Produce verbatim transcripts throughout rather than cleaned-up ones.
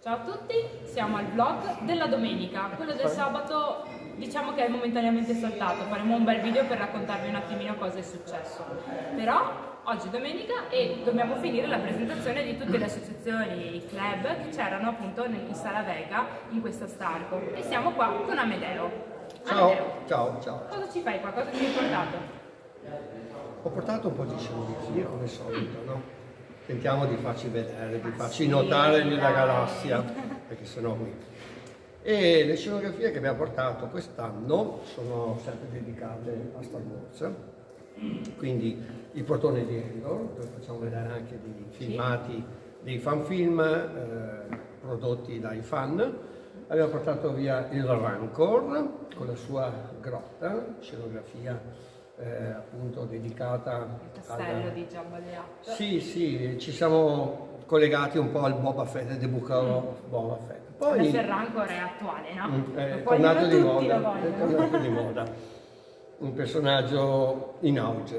Ciao a tutti, siamo al vlog della domenica. Quello del sabato diciamo che è momentaneamente saltato, faremo un bel video per raccontarvi un attimino cosa è successo. Però oggi è domenica e dobbiamo finire la presentazione di tutte le associazioni, i club che c'erano appunto in Sala Vega in questa Starco. E siamo qua con Amedeo. Ciao, Amedeo, ciao, ciao. cosa ci fai qua? Cosa ci hai portato? Ho portato un po' di scimmie come solito, no? Tentiamo di farci vedere, di farci sì, notare nella dai. galassia, perché sennò qui. E le scenografie che abbiamo portato quest'anno sono sempre dedicate a Star Wars, quindi il portone di Endor, dove facciamo vedere anche dei filmati, dei fanfilm eh, prodotti dai fan. Abbiamo portato via il Rancor con la sua grotta, scenografia Eh, appunto dedicata Il castello al... di Jabba the Hutt. Sì, sì, ci siamo collegati un po' al Boba Fett, The Book of Mm. Boba Fett. Poi Adesso il Rancor è attuale, no? mm, è, Poi tornato di tutti moda, lo è vogliono. tornato di moda, un personaggio in auge.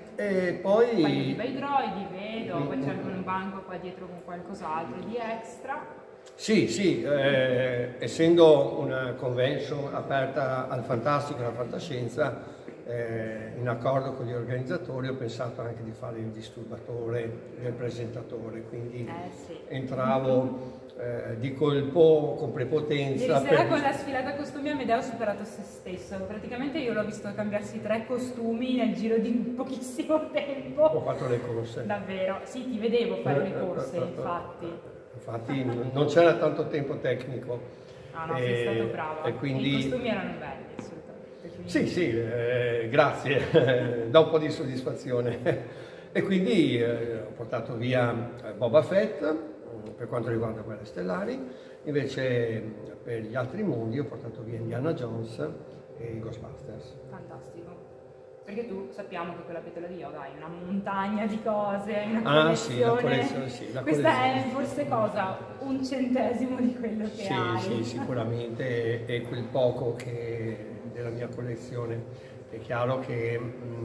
E poi... Poi di bei droidi, vedo, Mm, poi c'è mm, anche un banco qua dietro con qualcos'altro di extra. Sì, sì, eh, essendo una convention aperta al fantastico e alla fantascienza, eh, in accordo con gli organizzatori ho pensato anche di fare il disturbatore del presentatore, quindi Eh sì. entravo eh, di colpo con prepotenza. Ieri sera per... con la sfilata costumi Amedeo ha superato se stesso, praticamente io l'ho visto cambiarsi tre costumi nel giro di pochissimo tempo. Ho fatto le corse. Davvero, sì, ti vedevo fare le corse, infatti. Infatti non c'era tanto tempo tecnico. Ah no, e, sei stato bravo. E quindi... I costumi erano belli, assolutamente. Quindi... Sì, sì, eh, grazie, dà un po' di soddisfazione. E quindi eh, ho portato via Boba Fett per quanto riguarda Guerre Stellari, invece per gli altri mondi ho portato via Indiana Jones e i Ghostbusters. Fantastico. Perché tu sappiamo che con la petola di Yoda hai una montagna di cose, hai una Ah, collezione. sì, la collezione, sì, la Questa collezione. è forse cosa? Un centesimo di quello che Sì, hai. sì, sicuramente è quel poco che della mia collezione. È chiaro che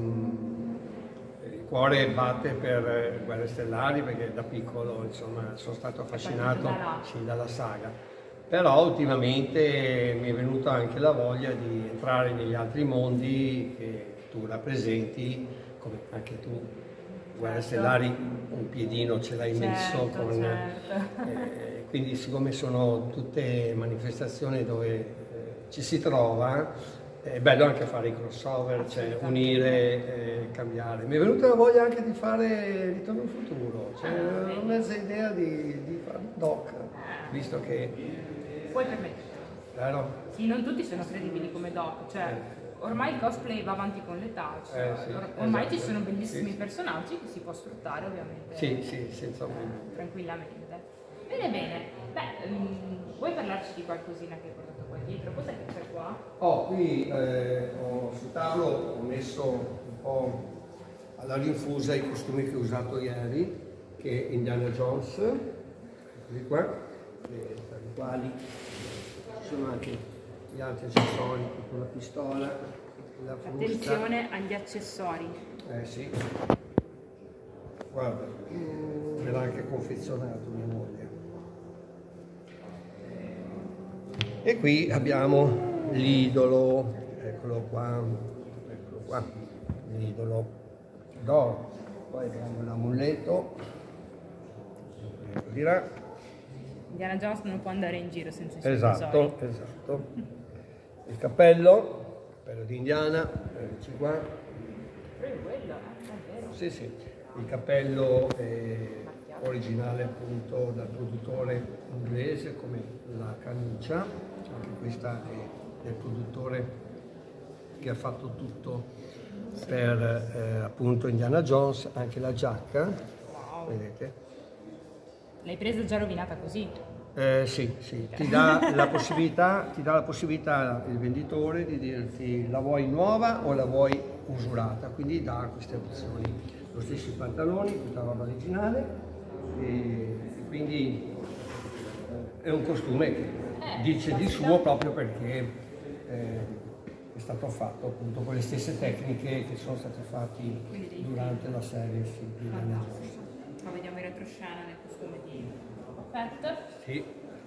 mh, il cuore batte per Guerre Stellari perché da piccolo insomma sono stato affascinato da sì, dalla saga. Però ultimamente mi è venuta anche la voglia di entrare negli altri mondi che tu rappresenti, come anche tu. Guerre Stellari un piedino ce l'hai messo, Certo, con, certo. eh, quindi siccome sono tutte manifestazioni dove eh, ci si trova, è bello anche fare i crossover, cioè unire, eh, cambiare. Mi è venuta la voglia anche di fare Ritorno al futuro, cioè ho mezza idea di, di fare Doc, visto che... Puoi permetterti. Vero? Sì, non tutti sono credibili come Doc, cioè ormai il cosplay va avanti con l'età, cioè, Eh, sì, or- ormai esatto. ci sono bellissimi Sì, sì. personaggi che si può sfruttare ovviamente. Sì, sì, senza ombra. Tranquillamente. Bene, bene. Beh, um, vuoi parlarci di qualcosina che hai portato qua dietro? Cos'è che c'è qua? Oh, qui eh, ho, sul tavolo ho messo un po' alla rinfusa i costumi che ho usato ieri, che è Indiana Jones, eccoli qua, e tra i quali ci sono anche gli altri accessori, tipo la pistola, la frusta. Attenzione agli accessori. Eh sì, guarda, me l'ha anche confezionato mia moglie. E qui abbiamo l'idolo, eccolo qua, eccolo qua, l'idolo d'oro. Poi abbiamo l'amuleto, ecco di là. Indiana Jones non può andare in giro senza i suoi Esatto, tesori. esatto. Il cappello, cappello di Indiana, eccoci qua. Però è quello, eh, è vero. Sì, sì, il cappello è originale appunto dal produttore inglese come la camicia, anche questa è del produttore che ha fatto tutto per eh, appunto Indiana Jones, anche la giacca, Wow. vedete? L'hai presa già rovinata così? Eh, sì, sì, ti dà la possibilità, ti dà la possibilità il venditore di dirti la vuoi nuova o la vuoi usurata, quindi dà queste opzioni. Lo stesso i pantaloni, tutta la roba originale, e quindi eh, è un costume che Eh, dice di classica. suo proprio perché eh, è stato fatto appunto con le stesse tecniche che sono state fatte durante la serie sì, di Indiana Jones. Qua vediamo in retroscena nel costume di Boba Fett. Sì.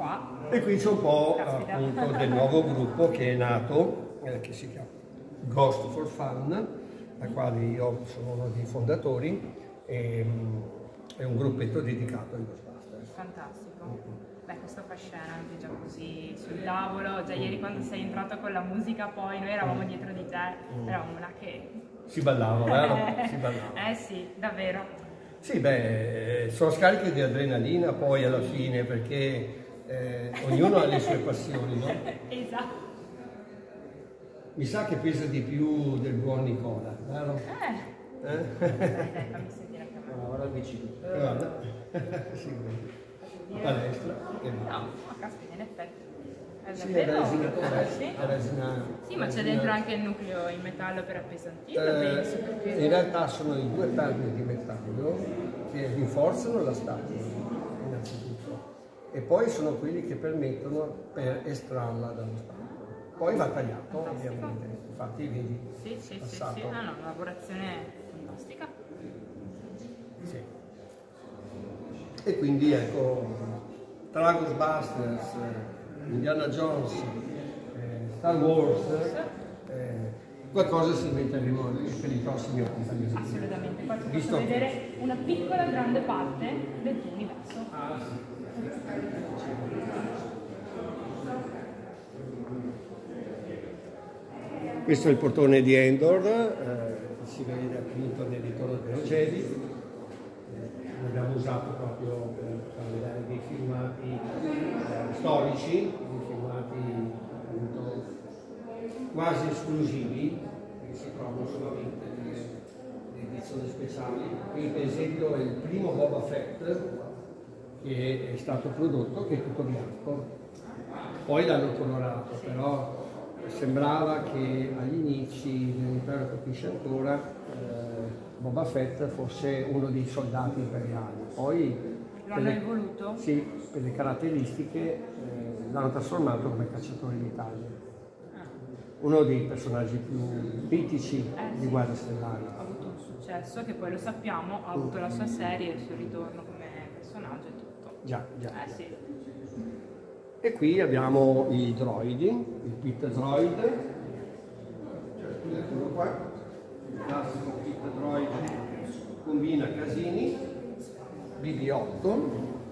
qua. E qui c'è un po' Caspita. appunto del nuovo gruppo che è nato, eh, che si chiama Ghost for Fun, al quale io sono uno dei fondatori, e, mm, è un gruppetto dedicato ai Ghostbusters. Fantastico. Beh, questo fa scena anche già così sul tavolo. Già ieri quando sei entrato con la musica, poi noi eravamo dietro di te, eravamo una che... Si ballava, vero? Si ballava. Eh sì, davvero. Sì, beh, sono scariche di adrenalina poi alla fine, perché eh, ognuno ha le sue passioni, no? Esatto. Mi sa che pesa di più del buon Nicola, vero? Eh. Eh? Dai, dai, fammi sentire anche a me. Ora vicino. Guarda, sì, palestra. E No, va. ma caspita, in effetti. È Sì, è davvero... resina, Ah, sì? è resina. Sì, ma c'è resina- dentro anche il nucleo in metallo per appesantirlo, Eh, penso. Perché... in realtà sono i due targhe di metallo che rinforzano la statua, innanzitutto, e poi sono quelli che permettono per estrarla dallo statua. Poi va tagliato, ovviamente, infatti vedi Sì, sì, sì, passato. sì. Ah, no, una lavorazione fantastica. Sì. E quindi ecco, tra Ghostbusters, eh, Indiana Jones, eh, Star Wars, eh, qualcosa si inventeremo per i prossimi appuntamenti. Assolutamente. Poi ti Visto posso che- vedere una piccola grande parte del tuo universo. Ah, sì. Questo è il portone di Endor, eh, si vede appunto nel ritorno dello Jedi. Eh, l'abbiamo usato proprio per far vedere dei filmati eh, storici, dei filmati appunto quasi esclusivi, che si trovano solamente nelle, nelle edizioni speciali. Qui per esempio è il primo Boba Fett che è stato prodotto, che è tutto bianco. Poi l'hanno colorato, però sembrava che agli inizi dell'Impero Colpisce Ancora eh, Boba Fett fosse uno dei soldati imperiali. Poi Lo per hanno le- evoluto? Sì, per le caratteristiche eh, l'hanno trasformato come cacciatore di taglie. Uno dei personaggi più mitici Eh, di sì. Guerre Stellari. Ha avuto un successo che poi lo sappiamo, ha avuto la sua serie, il suo ritorno come personaggio e tutto. Già, già. Eh sì. E qui abbiamo i droidi, il Pit Droid, cioè eccolo qua, il classico Pit Droid combina casini, B B otto,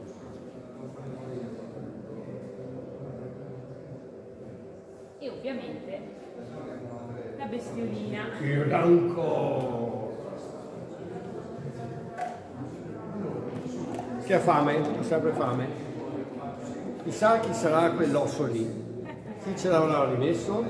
E ovviamente la bestiolina. il Ranco. Chi ha fame? Ha sempre fame? Chissà chi sarà quell'osso lì. Chi ce l'avrà rimesso?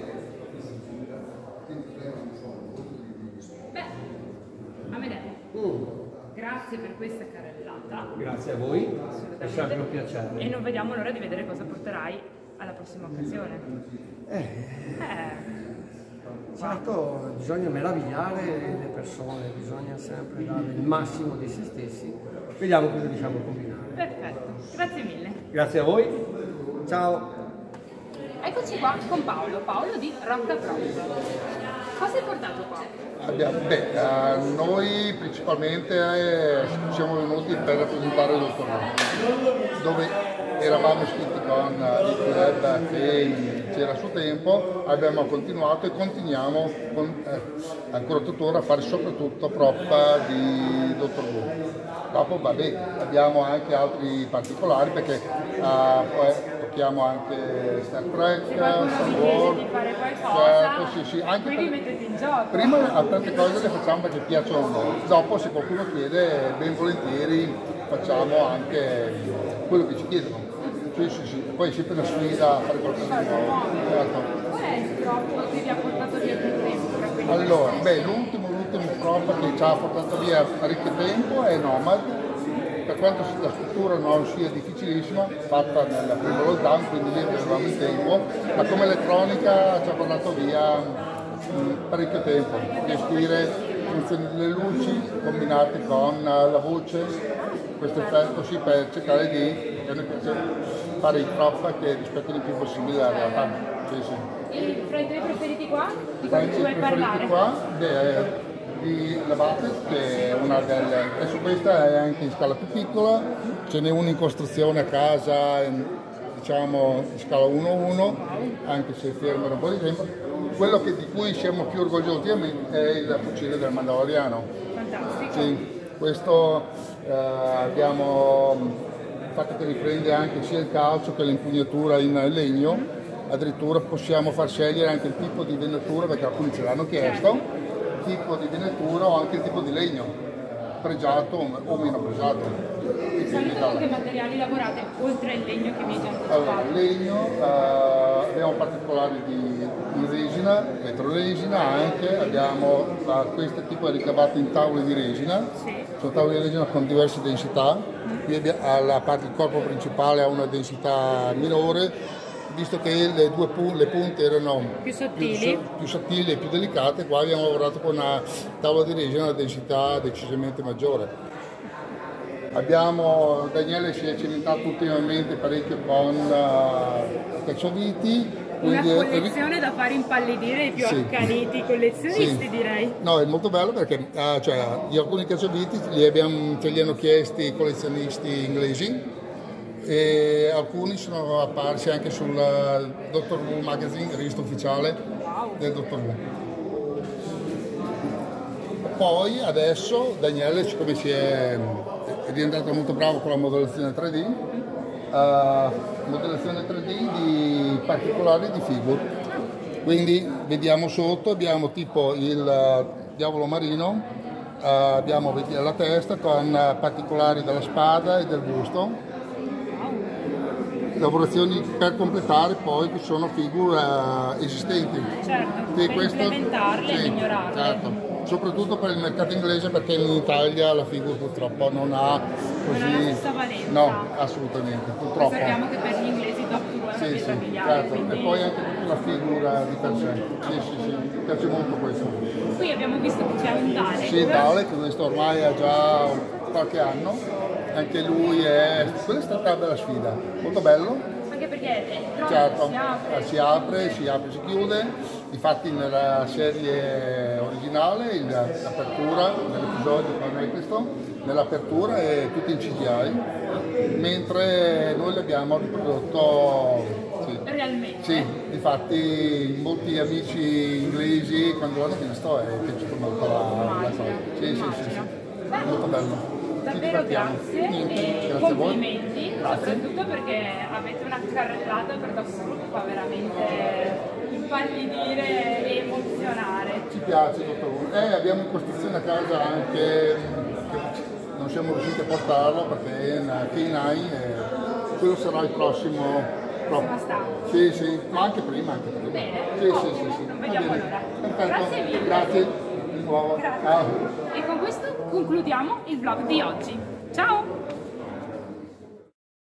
Beh, Amedeo, Mm, grazie per questa carrellata. grazie a voi, è Assolutamente. sempre un piacere. E non vediamo l'ora di vedere cosa porterai alla prossima occasione. Eh, Eh, certo, bisogna meravigliare le persone, bisogna sempre dare il massimo di se stessi. Vediamo cosa riusciamo a combinare. perfetto, grazie mille. Grazie a voi, ciao! Eccoci qua con Paolo, Paolo di Rocca Prop. Cosa hai portato qua? Abbiamo- beh, eh, noi principalmente eh, siamo venuti per rappresentare il dottor Who, dove eravamo iscritti con eh, il club che c'era a suo tempo, abbiamo continuato e continuiamo con, eh, ancora tuttora a fare soprattutto prop di dottor Who. Dopo vabbè, abbiamo anche altri particolari perché eh, poi tocchiamo anche Star Trek, Se qualcuno Star vi Wars, chiede di fare qualcosa, certo, sì, sì, anche qui per- vi mettete in gioco. Prima a tante cose le facciamo perché piacciono a noi, dopo se qualcuno chiede ben volentieri facciamo anche quello che ci chiedono. Sì, sì, sì. Poi è sempre una sfida a fare qualcosa di nuovo. Certo. Qual è il prop che vi ha portato via più tempo? tra quelli Allora, che- beh, l'ultimo, l'ultimo prop che ci ha portato via parecchio tempo è Nomad. Per quanto la struttura non sia difficilissima, fatta nel primo lockdown, quindi lì avevamo il tempo, ma come elettronica ci ha portato via mh, parecchio tempo. Gestire funzioni delle luci combinate con la voce, questo effetto sì, per cercare di fare i prop che rispettino il più possibile la realtà. Sì, sì. E fra i tuoi preferiti qua? Di Tra cosa i ci vuoi preferiti parlare? qua, beh, di la Buffett, che è una delle, adesso questa è anche in scala più piccola, ce n'è una in costruzione a casa in- diciamo di scala uno uno, anche se fermo da un po' di tempo. Quello che, di cui siamo più orgogliosi ultimamente è il fucile del Mandaloriano. Fantastico. Sì, questo eh, abbiamo il fatto che riprende anche sia il calcio che l'impugnatura in legno, addirittura possiamo far scegliere anche il tipo di venatura, perché alcuni ce l'hanno chiesto, il tipo di venatura o anche il tipo di legno, pregiato o meno pregiato. Sapete con che materiali lavorate oltre il legno che mi hai già anticipato? Allora, legno, eh, abbiamo particolari di, di resina, vetroresina anche, abbiamo uh, questo tipo è ricavato in tavole di resina, Sì. sono tavole di resina con diverse densità, qui abbiamo, la parte del corpo principale ha una densità minore, visto che le due pu- le punte erano Più sottili. più, più sottili e più delicate, qua abbiamo lavorato con una tavola di resina a una densità decisamente maggiore. Abbiamo, Daniele si è cimentato ultimamente parecchio con uh, cacciaviti. Una quindi- collezione da fare impallidire i più Sì. accaniti collezionisti, Sì. direi. No, è molto bello perché uh, cioè, di alcuni cacciaviti li abbiamo, ce li hanno chiesti i collezionisti inglesi e alcuni sono apparsi anche sul uh, Doctor Who Magazine, rivista ufficiale Wow. del Doctor Who. Poi adesso Daniele, siccome si è, è diventato molto bravo con la modellazione tre D, uh, modellazione tre D di particolari di figure. Quindi vediamo sotto, abbiamo tipo il uh, diavolo marino, uh, abbiamo vedi, la testa con uh, particolari della spada e del busto. Lavorazioni per completare poi che sono figure uh, esistenti. Certo, Sì, per questo- implementarle e sì, migliorarle. certo. Soprattutto per il mercato inglese, perché in Italia la figura purtroppo non ha così... Non ha la stessa valenza. No, assolutamente, purtroppo. Sappiamo che per gli inglesi Doctor Who è una Sì, pietra sì, miliare, certo. quindi... E poi anche tutta la figura di per sé. Sì, sì, sì, mi piace molto questo. Qui abbiamo visto che c'è un Dalek. Sì, Dalek, questo ormai ha già qualche anno, anche lui è... Quella è stata una bella sfida, molto bello. Anche perché è troppo, Certo, si apre. si apre, si apre, si chiude. Infatti nella serie originale il- l'apertura, nell'episodio con questo, nell'apertura è tutto in C G I, mentre noi l'abbiamo riprodotto sì. Realmente. Sì, infatti molti amici inglesi quando l'hanno visto è piaciuto molto la, la cosa. Sì, sì, sì, sì. Molto bello. Ci Davvero divertiamo. grazie Niente, e grazie a voi. complimenti, Grazie. soprattutto perché avete una carrellata per Doctor Who che fa veramente impallidire e emozionare. Ci piace, dottor Who. Eh, abbiamo in costruzione a casa anche, che non siamo riusciti a portarlo perché è una K nove e quello sarà il prossimo. Prossima stampa. Sì, sì, ma anche prima, anche prima. Bene, Sì, sì, ottimo, sì, sì. non Va vediamo bene. l'ora. Perfetto. Grazie mille. Grazie, di nuovo. Grazie. Ciao. E con questo concludiamo il vlog di oggi. Ciao!